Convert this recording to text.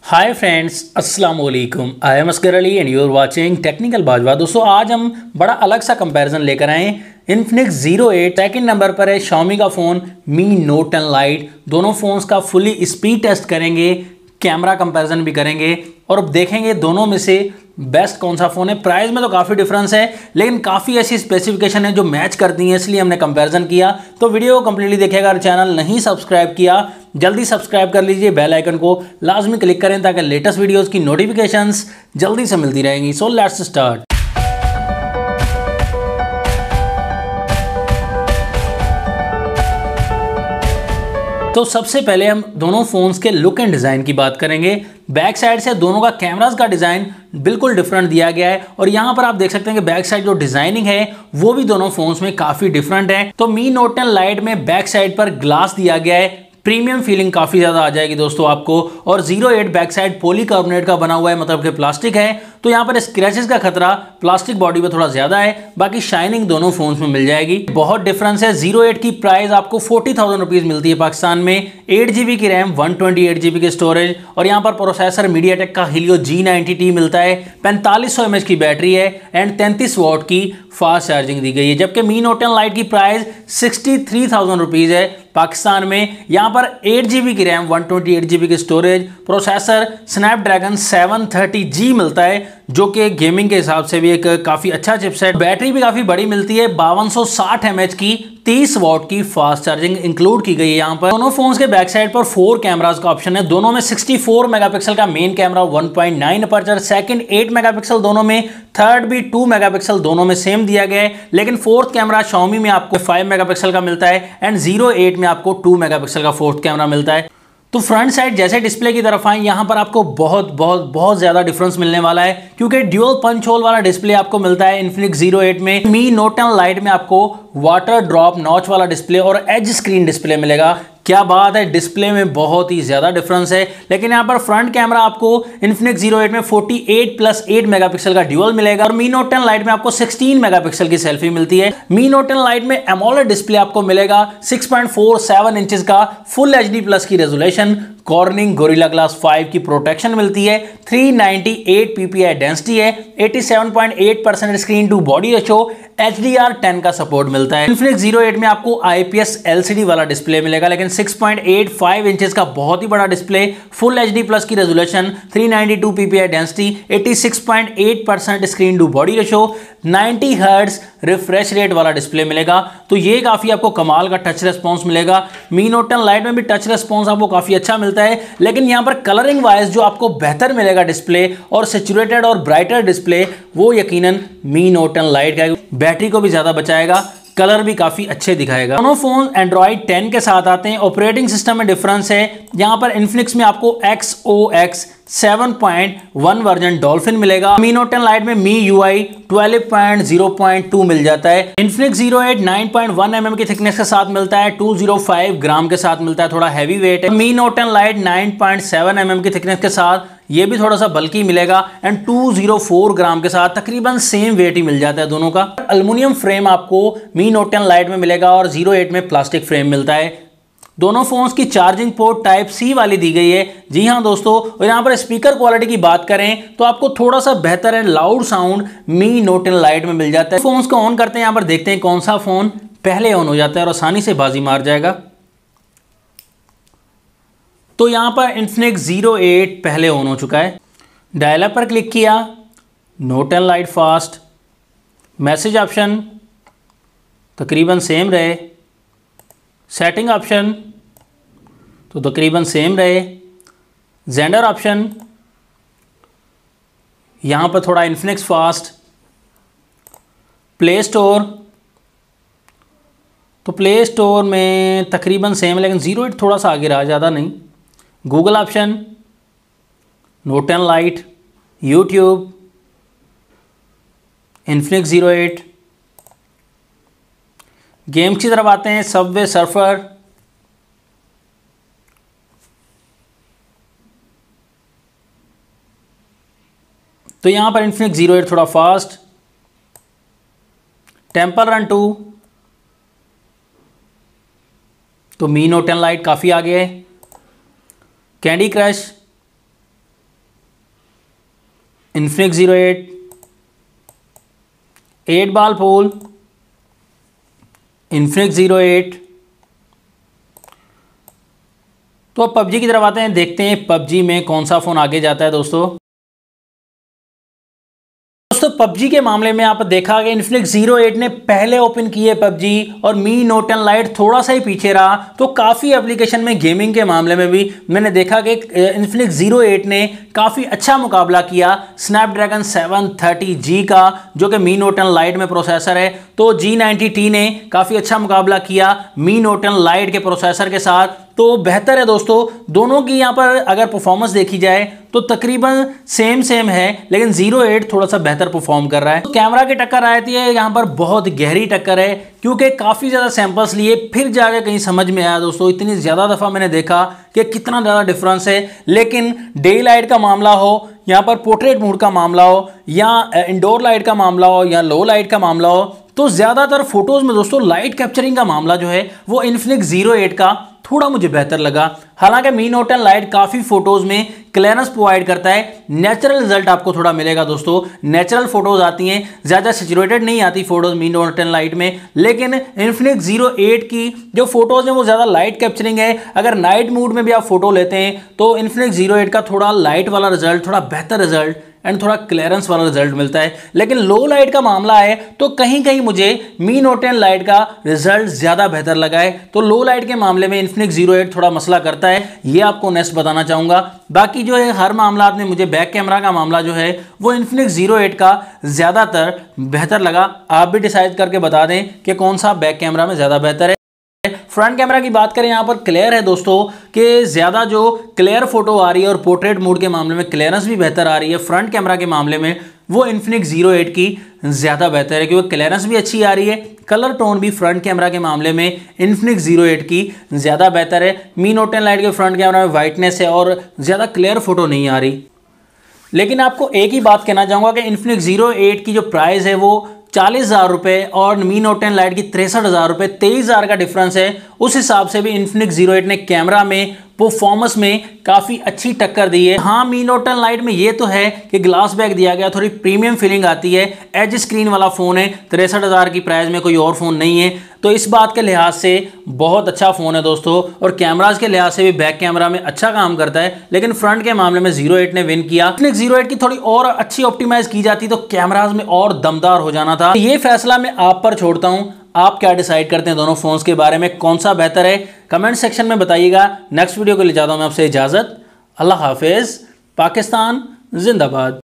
हाय friends, अस्सलाम वालेकुम। I am Asgar Ali and you are watching Technical Bajwa. दोस्तों, आज हम बड़ा अलग सा कंपैरिजन लेकर आए हैं। इन्फिनिक्स Zero 8 सेकंड नंबर पर है Xiaomi का फ़ोन Mi Note 10 Lite। दोनों फ़ोन्स का फुली स्पीड टेस्ट करेंगे, कैमरा कंपैरिजन भी करेंगे और अब देखेंगे दोनों में से बेस्ट कौन सा फ़ोन है। प्राइस में तो काफ़ी डिफरेंस है, लेकिन काफ़ी ऐसी स्पेसिफिकेशन है जो मैच करती हैं, इसलिए हमने कंपैरिजन किया। तो वीडियो को कंप्लीटली देखिएगा। अगर चैनल नहीं सब्सक्राइब किया, जल्दी सब्सक्राइब कर लीजिए, बेल आइकन को लाजमी क्लिक करें ताकि लेटेस्ट वीडियोज़ की नोटिफिकेशंस जल्दी से मिलती रहेंगी। So let's start. तो सबसे पहले हम दोनों फ़ोन्स के लुक एंड डिज़ाइन की बात करेंगे। बैक साइड से दोनों का कैमरास का डिज़ाइन बिल्कुल डिफरेंट दिया गया है और यहाँ पर आप देख सकते हैं कि बैक साइड जो डिज़ाइनिंग है वो भी दोनों फ़ोन्स में काफ़ी डिफरेंट है। तो Mi Note 10 Lite में बैक साइड पर ग्लास दिया गया है, प्रीमियम फीलिंग काफ़ी ज़्यादा आ जाएगी दोस्तों आपको। और Zero 8 बैक साइड पॉलीकार्बोनेट का बना हुआ है, मतलब कि प्लास्टिक है, तो यहाँ पर स्क्रैचेस का खतरा प्लास्टिक बॉडी पे थोड़ा ज़्यादा है, बाकी शाइनिंग दोनों फोन्स में मिल जाएगी। बहुत डिफरेंस है। Zero 8 की प्राइस आपको 40,000 रुपीज़ मिलती है पाकिस्तान में। 8GB की रैम, 128GB की स्टोरेज और यहाँ पर प्रोसेसर MediaTek का Helio G90T मिलता है। 4500 mAh की बैटरी है एंड 33 वाट की फास्ट चार्जिंग दी गई है। जबकि Mi Note 10 Lite की प्राइस 63,000 रुपीज़ है पाकिस्तान में। यहाँ पर 8GB की रैम, 128GB की स्टोरेज, प्रोसेसर स्नैपड्रैगन 730G मिलता है, जो कि गेमिंग के हिसाब से भी एक काफ़ी अच्छा चिपसेट। बैटरी भी काफ़ी बड़ी मिलती है, 5260 mAh की, 30 वाट की फास्ट चार्जिंग इंक्लूड की गई है। यहाँ पर दोनों फोन्स के बैक साइड पर 4 कैमरास का ऑप्शन है। दोनों में 64 मेगापिक्सल का main camera, 1.9 aperture, second 8 megapixel दोनों में, थर्ड भी 2 मेगापिक्सल दोनों में सेम दिया गया है। लेकिन फोर्थ कैमरा Xiaomi में आपको 5 मेगापिक्सल का मिलता है एंड Zero 8 में आपको 2 मेगापिक्सल का फोर्थ कैमरा मिलता है। तो फ्रंट साइड जैसे डिस्प्ले की तरफ आए, यहाँ पर आपको बहुत ज़्यादा डिफरेंस मिलने वाला है, क्योंकि ड्यूअल पंच होल वाला डिस्प्ले आपको मिलता है इन्फिनिक्स Zero 8 में। Mi Note 10 Lite में आपको वाटर ड्रॉप नॉच वाला डिस्प्ले और एज स्क्रीन डिस्प्ले मिलेगा। क्या बात है, डिस्प्ले में बहुत ही ज़्यादा डिफरेंस है। लेकिन यहाँ पर फ्रंट कैमरा आपको इन्फिनिक्स Zero 8 में 48+8 मेगापिक्सल का ड्यूअल मिलेगा और Mi Note 10 Lite में आपको 16 मेगापिक्सल की सेल्फी मिलती है। Mi Note 10 Lite में एमोलेड डिस्प्ले आपको मिलेगा, 6.47 इंचेस का फुल HD+ की रेजोल्यूशन, कॉर्निंग गोरिल्ला ग्लास 5 की प्रोटेक्शन मिलती है, 398 ppi डेंसिटी है, 87.8% screen to body ratio, HDR10 का सपोर्ट मिलता है। इन्फिनिक्स Zero 8 में आपको IPS LCD वाला डिस्प्ले मिलेगा, लेकिन 6.85 इंचेस का बहुत ही बड़ा डिस्प्ले, फुल HD+ की resolution, 392 ppi density, 86.8% screen to body ratio, 90 hertz refresh rate वाला डिस्प्ले मिलेगा। तो ये काफ़ी आपको कमाल का टच रेस्पॉन्स मिलेगा। Mi Note 10 Lite में भी टच रेस्पॉन्स आपको काफ़ी अच्छा मिलता है, लेकिन यहाँ पर कलरिंग वाइज जो आपको बेहतर मिलेगा डिस्प्ले और सैचुरेटेड और ब्राइटर डिस्प्ले, वो यकीनन Mi Note 10 Lite का। बैटरी को भी ज़्यादा बचाएगा, कलर भी काफ़ी अच्छे दिखाएगा। दोनों फोन Android 10 के साथ आते हैं। ऑपरेटिंग सिस्टम में डिफरेंस है। यहाँ पर इन्फिनिक्स में आपको XOS 7.1 वर्जन डॉल्फिन मिलेगा। Mi Note 10 Lite में MIUI 12.0.2 मिल जाता है। इन्फिनिक्स Zero 8 9.1 mm की थिकनेस के साथ मिलता है, 205 ग्राम के साथ मिलता है, थोड़ा हैवी वेट है। Mi Note 10 Lite 9.7 mm की थिकनेस के साथ, ये भी थोड़ा सा बल्कि मिलेगा एंड 204 ग्राम के साथ तकरीबन सेम वेट ही मिल जाता है दोनों का। एल्युमिनियम फ्रेम आपको Mi Note 10 Lite में मिलेगा और Zero 8 में प्लास्टिक फ्रेम मिलता है। दोनों फोन्स की चार्जिंग पोर्ट टाइप C वाली दी गई है। जी हाँ दोस्तों, और यहाँ पर स्पीकर क्वालिटी की बात करें तो आपको थोड़ा सा बेहतर है, loud sound Mi Note 10 Lite में मिल जाता है। फोन्स को ऑन करते हैं, यहाँ पर देखते हैं कौन सा फोन पहले ऑन हो जाता है और आसानी से बाजी मार जाएगा। तो यहाँ पर इन्फिनिक्स Zero 8 पहले ऑन हो चुका है। डायल पर क्लिक किया, Note 10 Lite fast, message option तकरीबन सेम रहे, सेटिंग ऑप्शन तो तकरीबन सेम रहे, जेंडर ऑप्शन यहाँ पर थोड़ा इन्फिनिक्स फास्ट, प्ले स्टोर तो प्ले स्टोर में तकरीबन सेम, लेकिन Zero 8 थोड़ा सा आगे रहा, ज़्यादा नहीं। Google option, Note 10 Lite, YouTube, Infinix Zero 8। Games की तरफ आते हैं, सबवे सर्फर, तो यहां पर इन्फिनिक्स Zero 8 थोड़ा फास्ट, टेम्पल रन 2 तो Mi Note 10 Lite काफ़ी आगे है। Candy Crush Infinix 08, 8 ball pool, Infinix 08। तो अब पबजी की तरफ आते हैं, देखते हैं पबजी में कौन सा फ़ोन आगे जाता है दोस्तों। पबजी के मामले में आप देखा कि इन्फिनिक्स 08 ने पहले ओपन किए पबजी और मी नोट 10 लाइट थोड़ा सा ही पीछे रहा। तो काफ़ी एप्लीकेशन में गेमिंग के मामले में भी मैंने देखा कि इन्फिनिक्स 08 ने काफ़ी अच्छा मुकाबला किया स्नैपड्रैगन 730G का, जो कि मी नोट 10 लाइट में प्रोसेसर है। तो G90T ने काफ़ी अच्छा मुकाबला किया मी नोट 10 लाइट के प्रोसेसर के साथ। तो बेहतर है दोस्तों, दोनों की यहाँ पर अगर परफॉर्मेंस देखी जाए तो तकरीबन सेम है, लेकिन 08 थोड़ा सा बेहतर परफॉर्म कर रहा है। तो कैमरा की टक्कर आती है यहाँ पर बहुत गहरी टक्कर है, क्योंकि काफ़ी ज़्यादा सैंपल्स लिए फिर जाके कहीं समझ में आया दोस्तों। इतनी ज़्यादा दफ़ा मैंने देखा कि कितना ज़्यादा डिफरेंस है। लेकिन डे लाइट का मामला हो, यहाँ पर पोर्ट्रेट मोड का मामला हो, या इंडोर लाइट का मामला हो, या लो लाइट का मामला हो, तो ज़्यादातर फोटोज़ में दोस्तों लाइट कैप्चरिंग का मामला जो है वो इन्फिनिक्स 08 का थोड़ा मुझे बेहतर लगा। हालांकि मी नोट 10 लाइट काफ़ी फोटोज़ में क्लियरेंस प्रोवाइड करता है, नेचुरल रिजल्ट आपको थोड़ा मिलेगा दोस्तों। नेचुरल फोटोज़ आती हैं, ज़्यादा सैचुरेटेड नहीं आती फोटोज़ मी नोट 10 लाइट में। लेकिन इन्फिनिक्स 08 की जो फोटोज़ हैं वो ज़्यादा लाइट कैप्चरिंग है। अगर नाइट मूड में भी आप फोटो लेते हैं तो इन्फिनिक्स 08 का थोड़ा लाइट वाला रिजल्ट, थोड़ा बेहतर रिजल्ट एंड थोड़ा क्लियरेंस वाला रिजल्ट मिलता है। लेकिन लो लाइट का मामला है तो कहीं कहीं मुझे मी नोट 10 लाइट का रिजल्ट ज़्यादा बेहतर लगा है। तो लो लाइट के मामले में इन्फिनिक्स 08 थोड़ा मसला करता है, ये आपको नेक्स्ट बताना चाहूँगा। बाकी जो है हर मामला में मुझे बैक कैमरा का मामला जो है वो इन्फिनिक्स 08 का ज़्यादातर बेहतर लगा। आप भी डिसाइड करके बता दें कि कौन सा बैक कैमरा में ज़्यादा बेहतर है। फ्रंट कैमरा की बात करें, यहाँ पर क्लियर है दोस्तों कि ज़्यादा जो क्लियर फोटो आ रही है और पोर्ट्रेट मोड के मामले में क्लियरेंस भी बेहतर आ रही है। फ्रंट कैमरा के मामले में वो इन्फिनिक्स 08 की ज़्यादा बेहतर है, क्योंकि क्लियरेंस भी अच्छी आ रही है, कलर टोन भी फ्रंट कैमरा के मामले में इन्फिनिक्स 08 की ज़्यादा बेहतर है। मी नोट 10 लाइट के फ्रंट कैमरा में वाइटनेस है और ज़्यादा क्लियर फोटो नहीं आ रही। लेकिन आपको एक ही बात कहना चाहूँगा कि इन्फिनिक्स 08 की जो प्राइस है वो 40,000 रुपये और मी नोट 10 लाइट की 63,000 रुपये, 23,000 का डिफरेंस है। उस हिसाब से भी इन्फिनिक्स 08 ने कैमरा में परफॉर्मेंस में काफ़ी अच्छी टक्कर दी है। हाँ, मी नोट 10 लाइट में ये तो है कि ग्लास बैक दिया गया, थोड़ी प्रीमियम फीलिंग आती है। एज स्क्रीन वाला फ़ोन है, 63,000 की प्राइस में कोई और फ़ोन नहीं है। तो इस बात के लिहाज से बहुत अच्छा फ़ोन है दोस्तों, और कैमराज के लिहाज से भी बैक कैमरा में अच्छा काम करता है। लेकिन फ्रंट के मामले में 08 ने विन किया। इन्फिनिक्स 08 की थोड़ी और अच्छी ऑप्टिमाइज की जाती तो कैमराज में और दमदार हो जाना था। ये फैसला मैं आप पर छोड़ता हूँ, आप क्या डिसाइड करते हैं दोनों फोन्स के बारे में, कौन सा बेहतर है, कमेंट सेक्शन में बताइएगा। नेक्स्ट वीडियो के लिए जाता हूं मैं आपसे इजाज़त। अल्लाह हाफिज़। पाकिस्तान जिंदाबाद।